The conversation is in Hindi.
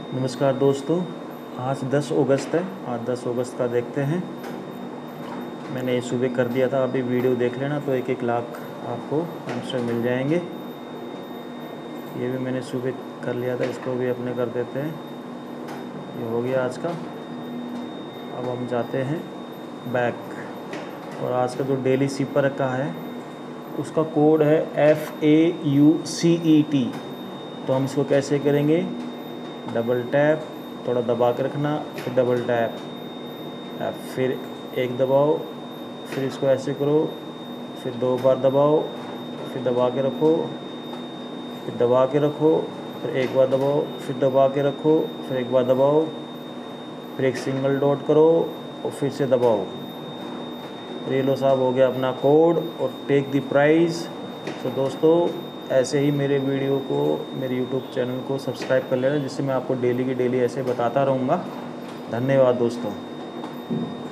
नमस्कार दोस्तों, आज 10 अगस्त है। आज 10 अगस्त का देखते हैं। मैंने सुबह कर दिया था, अभी वीडियो देख लेना तो 1-1 लाख आपको आंसर मिल जाएंगे। ये भी मैंने सुबह कर लिया था, इसको भी अपने कर देते हैं। ये हो गया आज का। अब हम जाते हैं बैक, और आज का जो डेली सीपर का है उसका कोड है FAUCET। तो हम इसको कैसे करेंगे? डबल टैप, थोड़ा दबा के रखना, फिर डबल टैप, फिर एक दबाओ, फिर इसको ऐसे करो, फिर 2 बार दबाओ, फिर दबा के रखो, फिर दबा के रखो, फिर एक बार दबाओ, फिर दबा के रखो, फिर एक बार दबाओ, फिर एक सिंगल डॉट करो और फिर से दबाओ। ये लो साहब, हो गया अपना कोड और टेक द प्राइज़। तो दोस्तों, ऐसे ही मेरे वीडियो को, मेरे यूट्यूब चैनल को सब्सक्राइब कर लेना, जिससे मैं आपको डेली की डेली ऐसे बताता रहूँगा। धन्यवाद दोस्तों।